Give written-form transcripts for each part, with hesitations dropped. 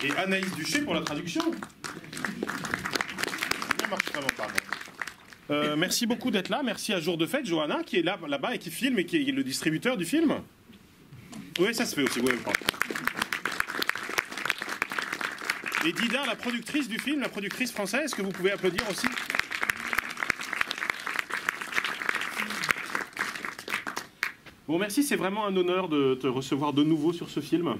Et Anaïs Duché pour la traduction. Ça marche vraiment pas. Merci beaucoup d'être là. Merci à Jour de Fête, Johanna, qui est là-bas et qui filme et qui est le distributeur du film. Oui, ça se fait aussi. Oui, et Dida, la productrice du film, la productrice française, est-ce que vous pouvez applaudir aussi? Bon, merci, c'est vraiment un honneur de te recevoir de nouveau sur ce film.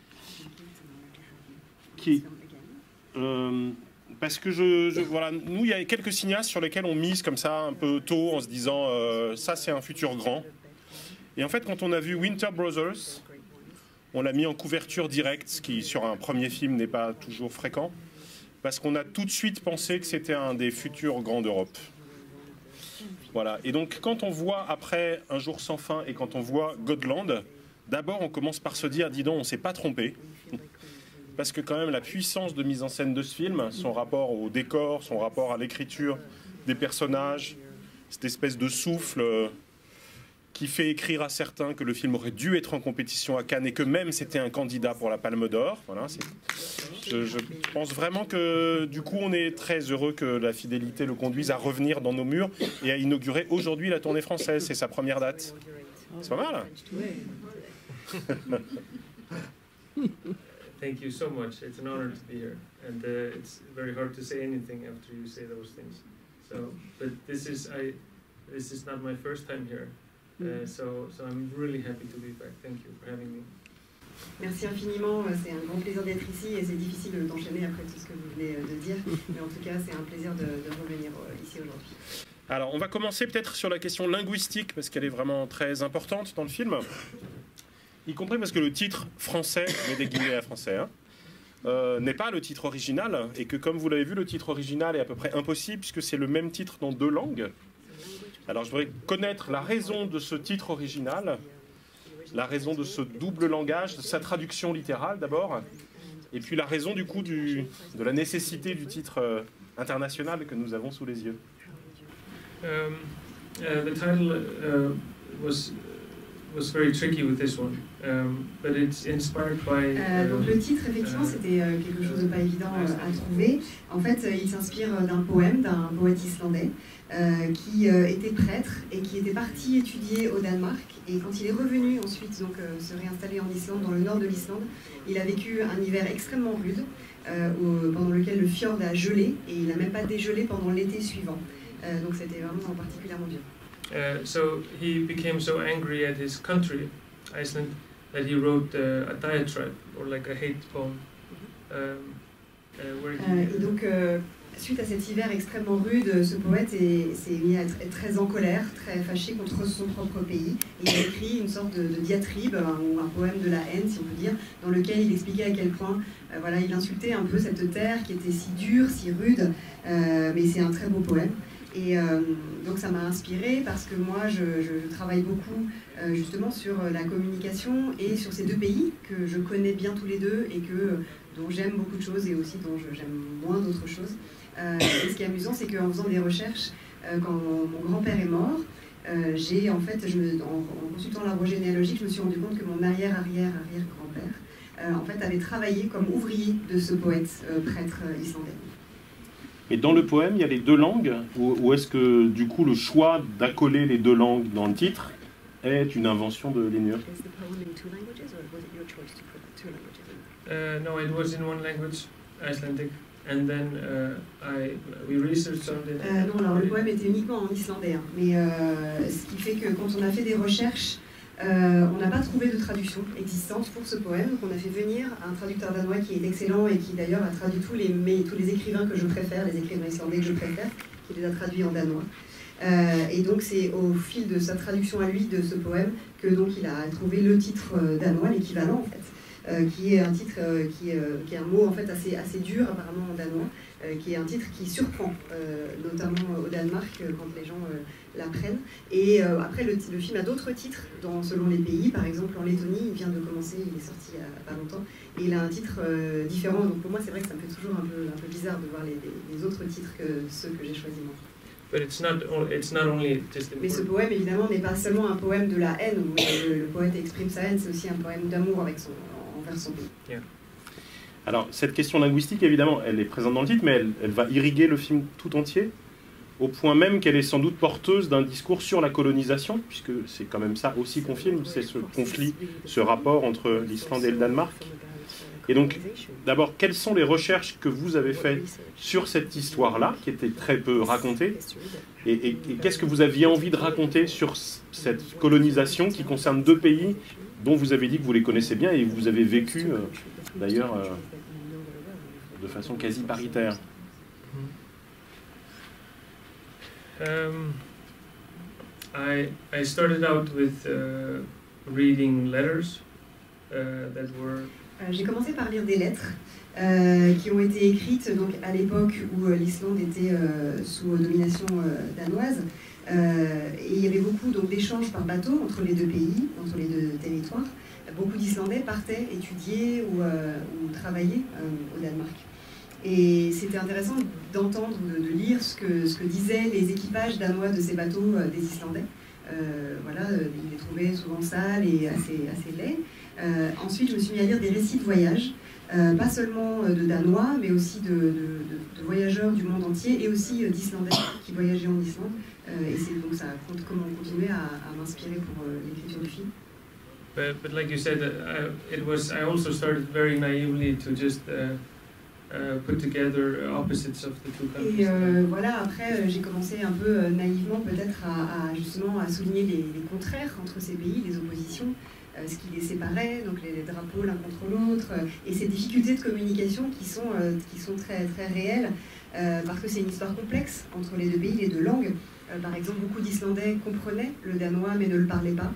Parce que voilà, nous, il y a quelques cinéastes sur lesquels on mise comme ça un peu tôt en se disant ça, c'est un futur grand. Et en fait, quand on a vu Winter Brothers, on l'a mis en couverture directe, ce qui, sur un premier film, n'est pas toujours fréquent, parce qu'on a tout de suite pensé que c'était un des futurs grands d'Europe. Voilà. Et donc, quand on voit après Un jour sans fin et quand on voit Godland, d'abord, on commence par se dire, dis donc, on ne s'est pas trompé. Parce que quand même, la puissance de mise en scène de ce film, son rapport au décor, son rapport à l'écriture des personnages, cette espèce de souffle qui fait écrire à certains que le film aurait dû être en compétition à Cannes et que même c'était un candidat pour la Palme d'Or. Voilà, je pense vraiment que du coup on est très heureux que la fidélité le conduise à revenir dans nos murs et à inaugurer aujourd'hui la tournée française. C'est sa première date. C'est pas mal. Thank you so much. It's an honor to be here, and it's very hard to say anything after you say those things. So, but this is not my first time here. So I'm really happy to be back. Thank you for having me. Merci infiniment, c'est un grand plaisir d'être ici et c'est difficile d'enchaîner après tout ce que vous venez de dire, mais en tout cas c'est un plaisir de revenir ici aujourd'hui. Alors on va commencer peut-être sur la question linguistique parce qu'elle est vraiment très importante dans le film, y compris parce que le titre français, mais des guillemets à français, n'est pas le titre original et que comme vous l'avez vu, le titre original est à peu près impossible puisque c'est le même titre dans deux langues. Alors je voudrais connaître la raison de ce titre original, la raison de ce double langage, de sa traduction littérale d'abord, et puis la raison du coup de la nécessité du titre international que nous avons sous les yeux. The title was very tricky with this one, but it's inspired by. Donc le titre, effectivement, c'était quelque chose de pas évident à trouver. En fait, il s'inspire d'un poème d'un poète islandais qui était prêtre et qui était parti étudier au Danemark. Et quand il est revenu ensuite, donc se réinstaller en Islande, dans le nord de l'Islande, il a vécu un hiver extrêmement rude, pendant lequel le fjord a gelé et il n'a même pas dégelé pendant l'été suivant. Donc c'était vraiment particulièrement dur. So he became so angry at his country, Iceland, that he wrote a diatribe, or like a hate poem. Et donc, suite à cet hiver extrêmement rude, ce poète s'est mis à être très en colère, très fâché contre son propre pays. Et il a écrit une sorte de diatribe, ou un poème de la haine, si on peut dire, dans lequel il expliquait à quel point voilà, il insultait un peu cette terre qui était si dure, si rude, mais c'est un très beau poème. Et donc ça m'a inspirée parce que moi je travaille beaucoup justement sur la communication et sur ces deux pays que je connais bien tous les deux et dont j'aime beaucoup de choses et aussi dont j'aime moins d'autres choses. Et ce qui est amusant, c'est qu'en faisant des recherches, quand mon grand-père est mort, j'ai en fait, en consultant l'arbre généalogique, je me suis rendu compte que mon arrière-arrière-arrière-grand-père en fait avait travaillé comme ouvrier de ce poète prêtre islandais. Et dans le poème, il y a les deux langues, ou est-ce que du coup le choix d'accoler les deux langues dans le titre est une invention de Linur? No, it was in one language, Icelandic, and then we researched on it. Non, alors le poème était uniquement en islandais, hein, mais ce qui fait que quand on a fait des recherches, on n'a pas trouvé de traduction existante pour ce poème, donc on a fait venir un traducteur danois qui est excellent et qui d'ailleurs a traduit tous les écrivains que je préfère, les écrivains islandais que je préfère, qui les a traduits en danois. Et donc c'est au fil de sa traduction à lui de ce poème que donc il a trouvé le titre danois, l'équivalent en fait, qui est un titre qui est un mot en fait assez dur apparemment en danois, qui est un titre qui surprend, notamment au Danemark quand les gens l'apprennent. Et après le film a d'autres titres selon les pays. Par exemple en Lettonie, il vient de commencer, il est sorti il n'y a pas longtemps, et il a un titre différent. Donc pour moi c'est vrai que ça me fait toujours un peu bizarre de voir les autres titres que ceux que j'ai choisis moi. Mais ce poème évidemment n'est pas seulement un poème de la haine où le poète exprime sa haine, c'est aussi un poème d'amour envers son pays. Yeah. Alors, cette question linguistique, évidemment, elle est présente dans le titre, mais elle va irriguer le film tout entier, au point même qu'elle est sans doute porteuse d'un discours sur la colonisation, puisque c'est quand même ça aussi qu'on filme, c'est ce conflit, ce rapport entre l'Islande et le Danemark. Et donc, d'abord, quelles sont les recherches que vous avez faites sur cette histoire-là, qui était très peu racontée, et qu'est-ce que vous aviez envie de raconter sur cette colonisation qui concerne deux pays dont vous avez dit que vous les connaissez bien et vous avez vécu, d'ailleurs, de façon quasi paritaire. I started out with reading letters that were. J'ai commencé par lire des lettres qui ont été écrites donc, à l'époque où l'Islande était sous domination danoise. Et il y avait beaucoup d'échanges par bateau entre les deux pays, entre les deux territoires. Beaucoup d'Islandais partaient étudier ou travailler au Danemark. Et c'était intéressant d'entendre, de lire ce que disaient les équipages danois de ces bateaux des Islandais. Voilà, ils les trouvaient souvent sales et assez laids. Ensuite, je me suis mis à lire des récits de voyage, pas seulement de Danois, mais aussi de voyageurs du monde entier et aussi d'Islandais qui voyageaient en Islande. Et c'est donc ça a continué à m'inspirer pour l'écriture du film. But like you said, I also started very naively to just put together opposites of the two countries. Et voilà, après j'ai commencé un peu naïvement peut-être justement à souligner les contraires entre ces pays, les oppositions, ce qui les séparait, donc les drapeaux l'un contre l'autre, et ces difficultés de communication qui sont très, très réelles, parce que c'est une histoire complexe entre les deux pays, les deux langues. Par exemple, beaucoup d'Islandais comprenaient le danois mais ne le parlaient pas.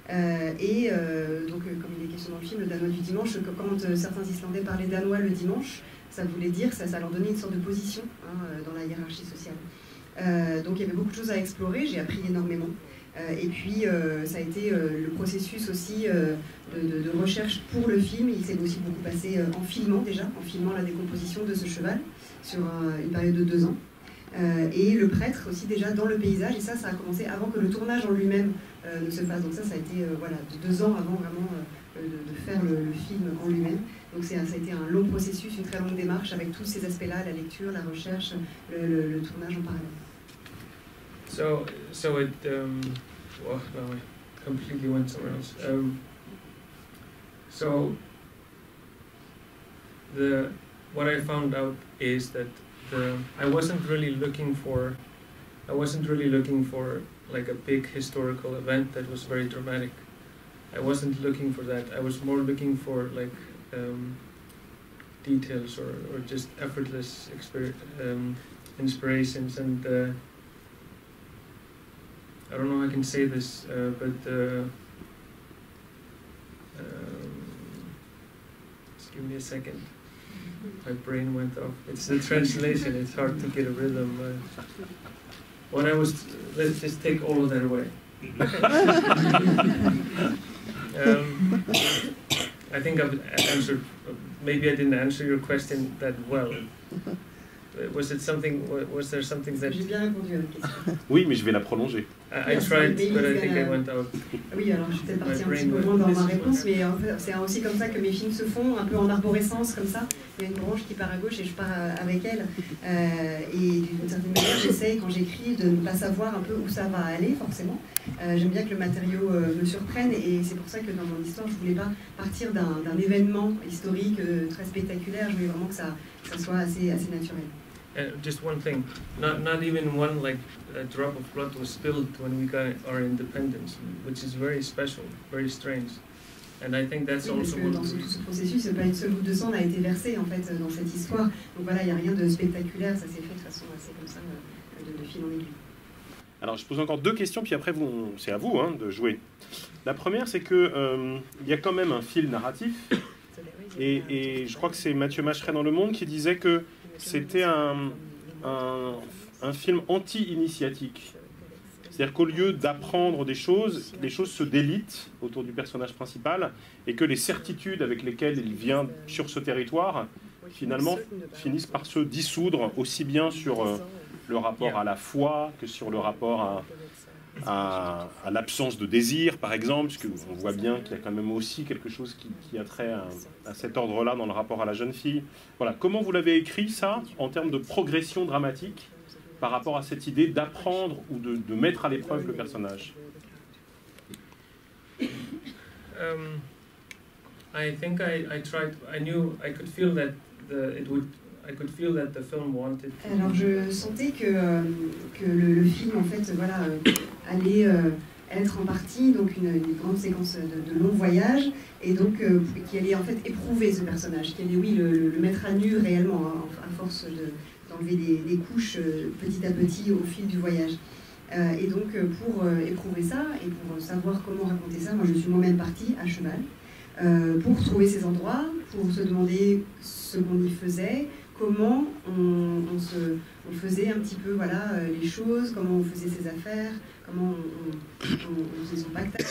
Donc, comme il est question dans le film, le danois du dimanche, quand certains Islandais parlaient danois le dimanche, ça voulait dire, ça leur donnait une sorte de position dans la hiérarchie sociale. Donc il y avait beaucoup de choses à explorer, j'ai appris énormément. Et puis ça a été le processus aussi de recherche pour le film. Il s'est aussi beaucoup passé en filmant la décomposition de ce cheval sur une période de 2 ans. Et le prêtre aussi déjà dans le paysage, et ça a commencé avant que le tournage en lui-même ne se fasse. Donc ça a été voilà, 2 ans avant vraiment de faire le film en lui-même. Donc ça a été un long processus, une très longue démarche avec tous ces aspects-là, la lecture, la recherche, le tournage en parallèle. So it well, no, I completely went somewhere else. So what I found out is that I wasn't really looking for like a big historical event that was very dramatic. I wasn't looking for that. I was more looking for like details or just effortless inspirations, and I don't know how I can say this, but just give me a second. My brain went off. It's the translation. It's hard to get a rhythm. Let's just take all of that away. I think I've answered. Maybe I didn't answer your question that well. Was there something that? J'ai bien répondu à votre question. Oui, mais je vais la prolonger. I tried, but I think I went out. Oui, alors je suis peut-être partie un petit peu loin dans ma réponse, mais en fait, c'est aussi comme ça que mes films se font, un peu en arborescence, comme ça. Il y a une branche qui part à gauche et je pars avec elle. Et d'une certaine manière, j'essaye, quand j'écris, de ne pas savoir un peu où ça va aller, forcément. J'aime bien que le matériau me surprenne, et c'est pour ça que dans mon histoire, je ne voulais pas partir d'un événement historique très spectaculaire. Je voulais vraiment que ça soit assez naturel. Just one thing, not even one like a drop of blood was spilled when we got our independence, which is very special, very strange, and I think that's oui, also one of the reasons. Dans ce processus, pas une seule goutte de sang n'a été versée en fait dans cette histoire. Donc voilà, il n'y a rien de spectaculaire, ça s'est fait de façon assez comme ça, de fil en aiguille. Alors je pose encore 2 questions, puis après c'est à vous de jouer. La première, c'est que il y a quand même un fil narratif, et je crois que c'est Mathieu Macheret dans Le Monde qui disait que c'était un film anti-initiatique. C'est-à-dire qu'au lieu d'apprendre des choses, les choses se délitent autour du personnage principal, et que les certitudes avec lesquelles il vient sur ce territoire, finalement, finissent par se dissoudre, aussi bien sur le rapport à la foi que sur le rapport à l'absence de désir, par exemple, puisqu'on voit bien qu'il y a quand même aussi quelque chose qui a trait à cet ordre-là dans le rapport à la jeune fille. Voilà. Comment vous l'avez écrit, ça, en termes de progression dramatique, par rapport à cette idée d'apprendre ou de mettre à l'épreuve le personnage? I think I tried. I knew I could feel that I could feel that the film wanted. Alors je sentais que le film en fait voilà allait être en partie donc une grande séquence de long voyage et donc qui allait en fait éprouver ce personnage, qui allait le mettre à nu réellement hein, à force d'enlever des couches petit à petit au fil du voyage. Et donc pour éprouver ça et pour savoir comment raconter ça, moi je suis moi-même partie à cheval pour trouver ces endroits, pour se demander ce qu'on y faisait, comment on faisait un petit peu voilà, les choses, comment on faisait ses affaires, comment on faisait son pactage,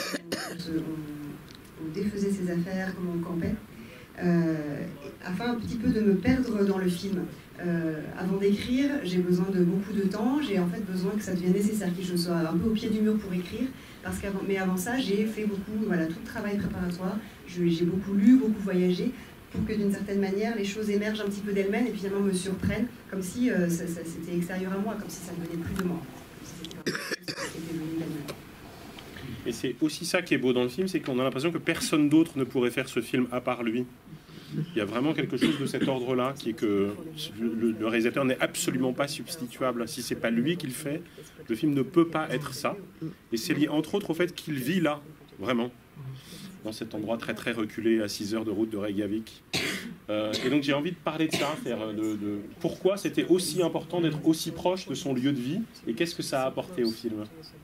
on défaisait ses affaires, comment on campait, afin un petit peu de me perdre dans le film. Avant d'écrire, j'ai besoin de beaucoup de temps, j'ai en fait besoin que ça devienne nécessaire, que je sois un peu au pied du mur pour écrire, mais avant ça, j'ai fait beaucoup, voilà, tout le travail préparatoire, j'ai beaucoup lu, beaucoup voyagé, pour que d'une certaine manière, les choses émergent un petit peu d'elles-mêmes et puis finalement me surprennent, comme si c'était extérieur à moi, comme si ça ne venait plus de moi. Et c'est aussi ça qui est beau dans le film, c'est qu'on a l'impression que personne d'autre ne pourrait faire ce film à part lui. Il y a vraiment quelque chose de cet ordre-là, qui est que le réalisateur n'est absolument pas substituable. Si c'est pas lui qui le fait, le film ne peut pas être ça. Et c'est lié entre autres au fait qu'il vit là, vraiment, dans cet endroit très très reculé à 6 heures de route de Reykjavik. Et donc j'ai envie de parler de ça, de pourquoi c'était aussi important d'être aussi proche de son lieu de vie et qu'est-ce que ça a apporté au film.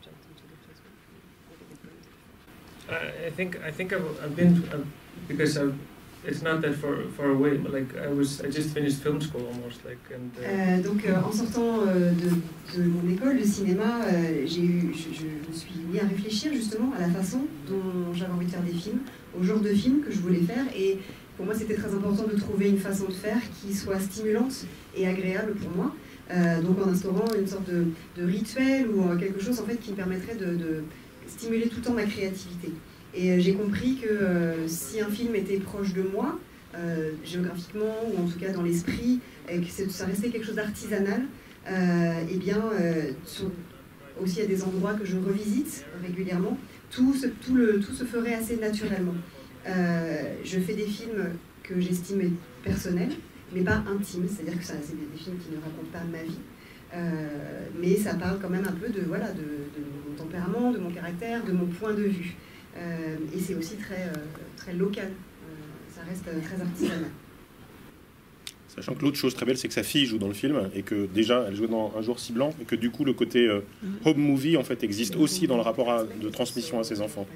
I think I've been because it's not that far away. Like I just finished film school almost. Donc en sortant de mon école de cinéma, je me suis mis à réfléchir justement à la façon dont j'avais envie de faire des films, au genre de films que je voulais faire. Et pour moi, c'était très important de trouver une façon de faire qui soit stimulante et agréable pour moi. Donc en instaurant une sorte de rituel ou quelque chose en fait qui me permettrait de stimuler tout le temps ma créativité. Et j'ai compris que si un film était proche de moi, géographiquement ou en tout cas dans l'esprit, et que ça restait quelque chose d'artisanal, eh bien, aussi à des endroits que je revisite régulièrement, tout se ferait assez naturellement. Je fais des films que j'estime personnels, mais pas intimes, c'est-à-dire que c'est des films qui ne racontent pas ma vie, mais ça parle quand même un peu de mon tempérament, de mon caractère, de mon point de vue. Et c'est aussi très local, ça reste très artisanal. Sachant que l'autre chose très belle, c'est que sa fille joue dans le film et que déjà elle joue dans Un jour si blanc et que du coup le côté home movie en fait existe aussi dans le rapport de transmission à ses enfants.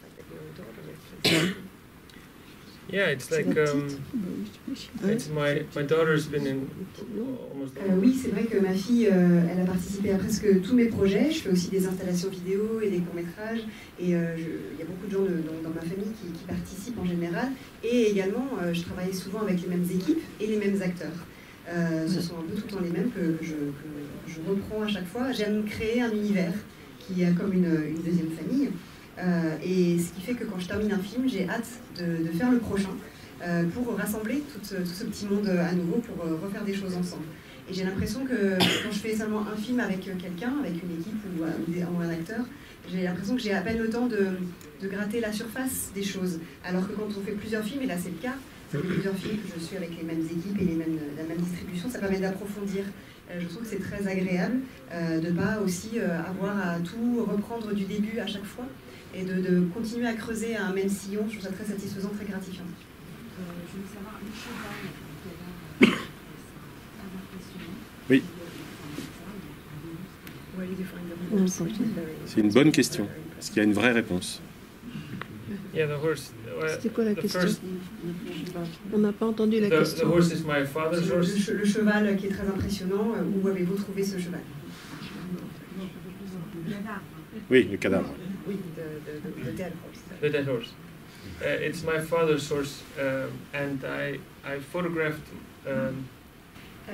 Yeah, it's like it's my daughter's been in almost. Oui, c'est vrai que ma fille, elle a participé à presque tous mes projets. Je fais aussi des installations vidéo et des courts-métrages. Et il y a beaucoup de gens dans ma famille qui participent en général. Et également, je travaille souvent avec les mêmes équipes et les mêmes acteurs. Ce sont un peu tout le temps les mêmes que je reprends à chaque fois. J'aime créer un univers qui est comme une deuxième famille. Et ce qui fait que quand je termine un film, j'ai hâte de faire le prochain pour rassembler tout ce petit monde à nouveau, pour refaire des choses ensemble. Et j'ai l'impression que quand je fais seulement un film avec quelqu'un, avec une équipe ou un acteur, j'ai l'impression que j'ai à peine le temps de gratter la surface des choses. Alors que quand on fait plusieurs films, et là c'est le cas, ça fait plusieurs films que je suis avec les mêmes équipes et la même distribution, ça permet d'approfondir. Je trouve que c'est très agréable de ne pas aussi avoir à tout reprendre du début à chaque fois. Et de continuer à creuser un même sillon, je trouve ça très satisfaisant, très gratifiant. Je veux savoir, le cheval Oui. C'est une bonne question. Est-ce qu'il y a une vraie réponse? Yeah, the horse. C'était quoi la question? On n'a pas entendu la question. The horse is my father's horse. Le cheval qui est très impressionnant. Où avez-vous trouvé ce cheval? Oui, le cadavre. Oui, the dead horse. The dead horse. It's my father's horse, and I photographed.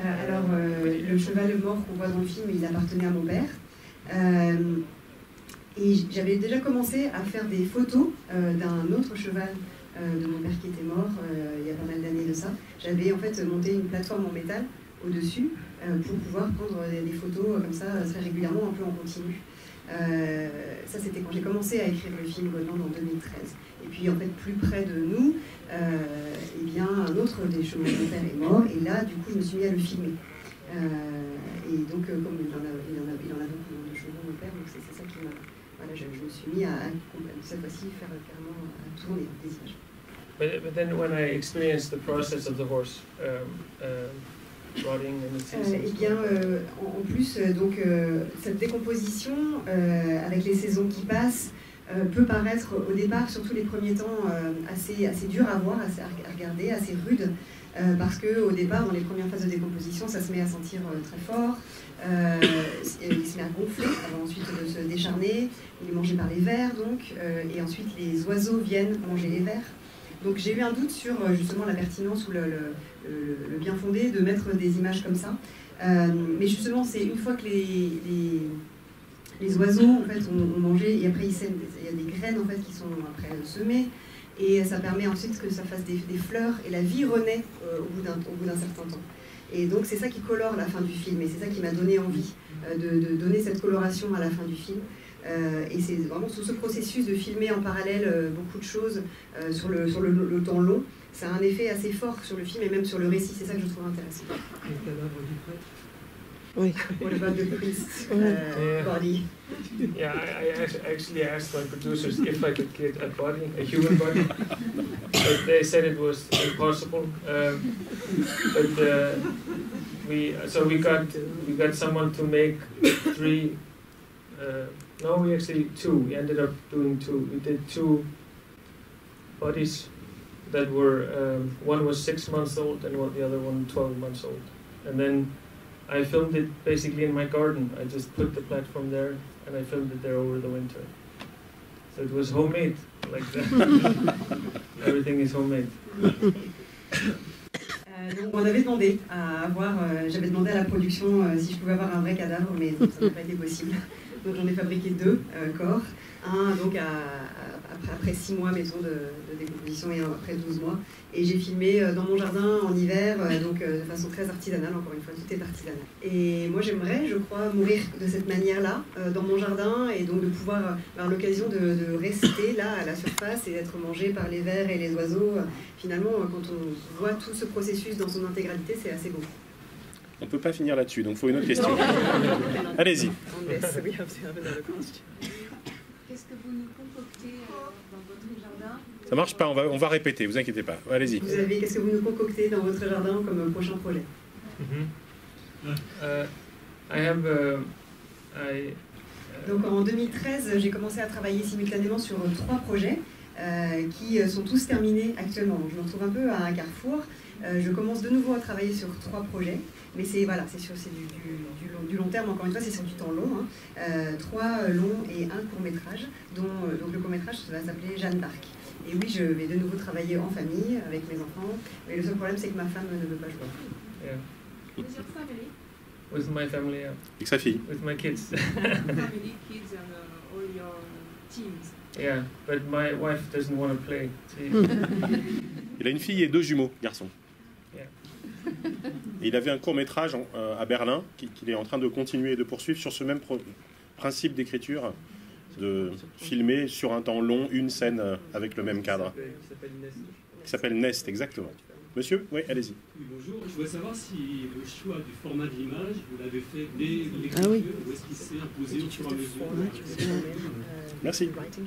Alors, le cheval mort qu'on voit dans le film, il appartenait à mon père. Et j'avais déjà commencé à faire des photos d'un autre cheval de mon père qui était mort il y a pas mal d'années de ça. J'avais en fait monté une plateforme en métal au-dessus pour pouvoir prendre des photos comme ça très régulièrement, un peu en continu. Ça c'était quand j'ai commencé à écrire le film Gotland en 2013. Et puis en fait plus près de nous, eh bien un autre des chevaux de mon père est mort et là du coup je me suis mis à le filmer. Et donc comme il en a beaucoup de chevaux mon père, donc c'est ça qui m'a... Voilà, je me suis mis à cette fois-ci faire carrément à tourner des images. But then when I experienced the process of the horse rotting and the seasons. Eh bien, en plus, donc cette décomposition avec les saisons qui passent peut paraître au départ, surtout les premiers temps, assez dur à voir, assez à regarder, assez rude, parce que au départ, dans les premières phases de décomposition, ça se met à sentir très fort. Il se met à gonfler avant ensuite de se décharner, il est mangé par les vers donc, et ensuite les oiseaux viennent manger les vers. Donc j'ai eu un doute sur justement la pertinence ou le bien fondé de mettre des images comme ça. Mais justement c'est une fois que les oiseaux en fait ont mangé et après il y a des graines en fait qui sont après semées. Et ça permet ensuite que ça fasse des fleurs et la vie renaît au bout d'un certain temps. Et donc c'est ça qui colore la fin du film et c'est ça qui m'a donné envie de donner cette coloration à la fin du film. Et c'est vraiment tout ce processus de filmer en parallèle beaucoup de choses sur le temps long. Ça a un effet assez fort sur le film et même sur le récit, c'est ça que je trouve intéressant. Le cadavre du prêtre. Oui. What about the priest Yeah. body? Yeah, I actually asked my producers if I could get a body, a human body, but they said it was impossible. But we got someone to make 3. No, we actually 2. We ended up doing 2. We did 2 bodies that were one was 6 months old and the other one 12 months old, and then I filmed it basically in my garden. I just put the platform there and I filmed it there over the winter. So it was homemade, like that. Everything is homemade. Donc on avait demandé à avoir, j'avais demandé à la production si je pouvais avoir un vrai cadavre, mais ça n'a pas été possible. Donc j'en ai fabriqué 2 corps, un donc après 6 mois mettons de décomposition et un après 12 mois. Et j'ai filmé dans mon jardin en hiver, donc de façon très artisanale, encore une fois, tout est artisanal. Et moi j'aimerais, je crois, mourir de cette manière-là, dans mon jardin, et donc de pouvoir avoir l'occasion de rester là à la surface et d'être mangé par les vers et les oiseaux. Finalement, quand on voit tout ce processus dans son intégralité, c'est assez beau. On ne peut pas finir là-dessus, donc il faut une autre question. Allez-y. Qu'est-ce que vous nous concoctez dans votre jardin? Ça marche pas, on va répéter, vous inquiétez pas. Allez-y. Qu'est-ce que vous nous concoctez dans votre jardin comme prochain projet? Donc en 2013, j'ai commencé à travailler simultanément sur 3 projets qui sont tous terminés actuellement. Donc, je me retrouve un peu à un carrefour. Je commence de nouveau à travailler sur 3 projets, mais c'est du long terme, encore une fois, c'est sur du temps long. 3 longs et 1 court-métrage, donc le court-métrage va s'appeler Jeanne d'Arc. Et oui, je vais de nouveau travailler en famille, avec mes enfants, mais le seul problème, c'est que ma femme ne veut pas jouer. Yeah. With your family? With my family, yeah. Avec sa fille. With my kids. Family, kids, and all your teams. Yeah, but my wife doesn't want to play. Il a une fille et 2 jumeaux, garçons. Yeah. Et il avait un court-métrage à Berlin qu'il est en train de continuer et de poursuivre sur ce même principe d'écriture, de filmer sur un temps long une scène avec le même cadre. Qui s'appelle Nest, exactement. Monsieur, oui, allez-y. Oui, bonjour. Je voudrais savoir si le choix du format de l'image, vous l'avez fait dès l'écriture ou est-ce qu'il s'est imposé au fur et à mesure? Merci.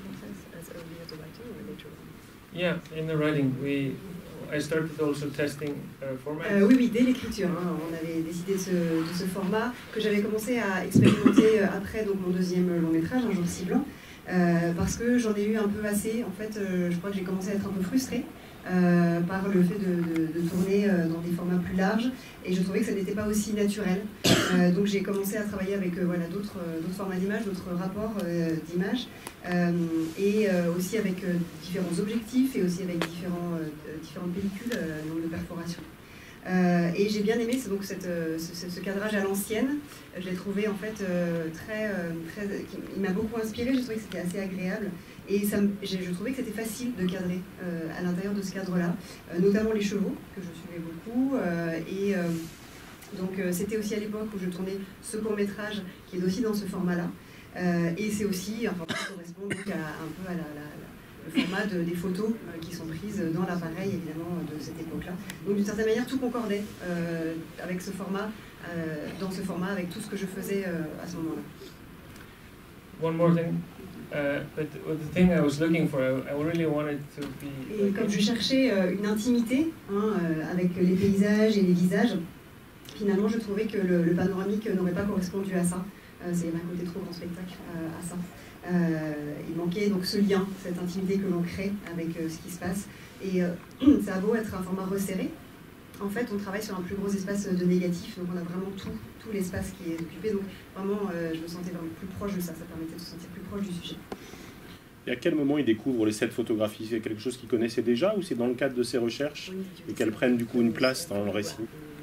Yeah, in the writing, I started also testing formats. Oui, dès l'écriture. On avait décidé de ce format que j'avais commencé à expérimenter après donc, mon 2e long-métrage, Un jour si blanc, parce que j'en ai eu un peu assez. En fait, je crois que j'ai commencé à être un peu frustrée par le fait de tourner dans des formats plus larges, et je trouvais que ça n'était pas aussi naturel. Donc j'ai commencé à travailler avec d'autres formats d'images, d'autres rapports d'images, et aussi avec différents objectifs et aussi avec différentes pellicules, nombre de perforations. Et j'ai bien aimé donc ce cadrage à l'ancienne. Je l'ai trouvé en fait il m'a beaucoup inspiré. J'ai trouvé que c'était assez agréable et je trouvais que c'était facile de cadrer à l'intérieur de ce cadre-là, notamment les chevaux que je suivais beaucoup. Donc c'était aussi à l'époque où je tournais ce court-métrage qui est aussi dans ce format-là. Et c'est aussi un format qui correspond donc un peu à le format des photos qui sont prises dans l'appareil, évidemment, de cette époque-là. Donc d'une certaine manière, tout concordait avec ce format, dans ce format, avec tout ce que je faisais à ce moment-là. One more thing. But the thing I was looking for, I really wanted to be... Et comme je cherchais une intimité avec les paysages et les visages, finalement, je trouvais que le panoramique n'aurait pas correspondu à ça. C'est un côté trop grand spectacle à ça. Il manquait donc ce lien, cette intimité que l'on crée avec ce qui se passe. Et ça a beau être un format resserré, en fait, on travaille sur un plus gros espace de négatif, donc on a vraiment tout l'espace qui est occupé. Donc vraiment, je me sentais vraiment plus proche de ça. Ça permettait de se sentir plus proche du sujet. Et à quel moment ils découvrent les 7 photographies? C'est quelque chose qu'ils connaissaient déjà ou c'est dans le cadre de ces recherches et qu'elles prennent du coup une place dans le récit?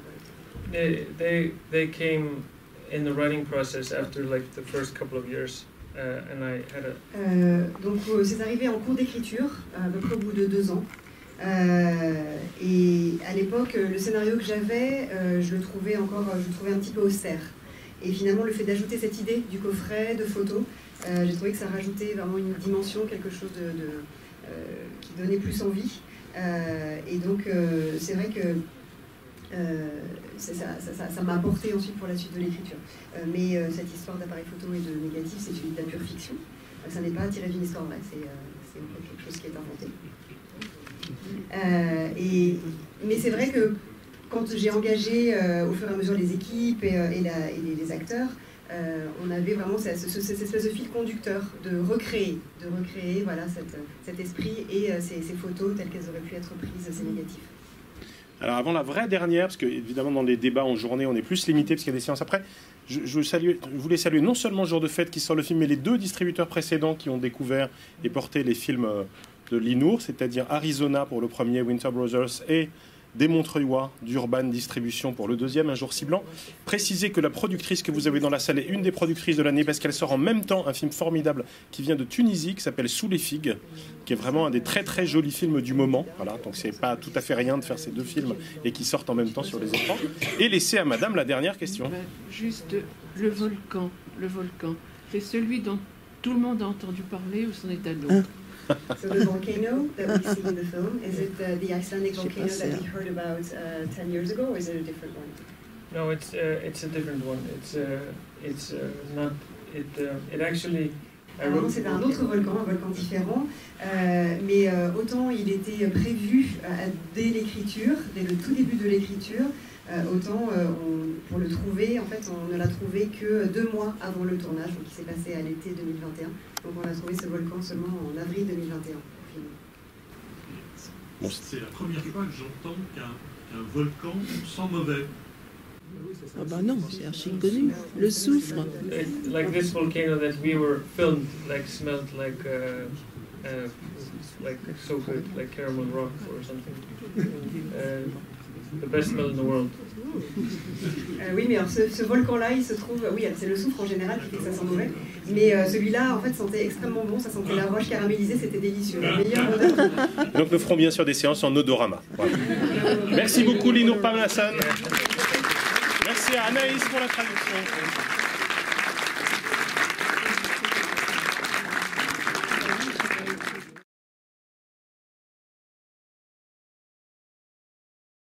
They came in the writing process after like the first couple of years, and I had a... Donc c'est arrivé en cours d'écriture, à peu près au bout de 2 ans. Et à l'époque, le scénario que j'avais, je le trouvais un petit peu austère. Et finalement, le fait d'ajouter cette idée du coffret, de photos, j'ai trouvé que ça rajoutait vraiment une dimension, quelque chose qui donnait plus envie. Et donc, c'est vrai que ça m'a apporté ensuite pour la suite de l'écriture. Mais cette histoire d'appareil photo et de négatif, c'est de la pure fiction. Ça n'est pas tiré d'une histoire vraie, c'est quelque chose qui est inventé. Mais c'est vrai que quand j'ai engagé au fur et à mesure les équipes et les acteurs, on avait vraiment cette espèce de fil conducteur de recréer voilà, cet esprit et ces photos telles qu'elles auraient pu être prises, ces négatifs. Alors avant la vraie dernière, parce que évidemment dans les débats en journée on est plus limité parce qu'il y a des séances après, je voulais saluer non seulement Jour de Fête qui sort le film, mais les 2 distributeurs précédents qui ont découvert et porté les films de Linour, c'est-à-dire Arizona pour le premier, Winter Brothers, et des Montreuillois d'Urban Distribution pour le deuxième, Un jour si blanc. Précisez que la productrice que vous avez dans la salle est une des productrices de l'année parce qu'elle sort en même temps un film formidable qui vient de Tunisie, qui s'appelle Sous les figues, qui est vraiment un des très très jolis films du moment. Voilà, donc c'est pas tout à fait rien de faire ces 2 films et qui sortent en même temps sur les écrans. Et laissez à madame la dernière question. Juste le volcan, c'est celui dont tout le monde a entendu parler ou c'en est un autre? So the volcano that we see in the film, is it the Icelandic volcano that we heard about 10 years ago, or is it a different one? No, it's a different one. It actually... Alors c'est un autre volcan, un volcan différent, mais autant il était prévu dès l'écriture, dès le tout début de l'écriture, autant pour le trouver, en fait on ne l'a trouvé que 2 mois avant le tournage, donc il s'est passé à l'été 2021. Donc on a trouvé ce volcan seulement en avril 2021. C'est la première fois que j'entends qu'un volcan sent mauvais. Ah bah non, c'est archi connu. Le soufre. Like this volcano that we were filmed, like smelled like so good, like caramel rock or something. The best smell in the world. Oui, mais alors ce volcan-là, il se trouve... Oui, c'est le soufre en général qui fait que ça sent mauvais. Mais celui-là, en fait, sentait extrêmement bon. Ça sentait la roche caramélisée, c'était délicieux. La meilleure odeur. Donc nous ferons bien sûr des séances en odorama. Voilà. Merci beaucoup Linour Parnassan. Merci à Anaïs pour la traduction.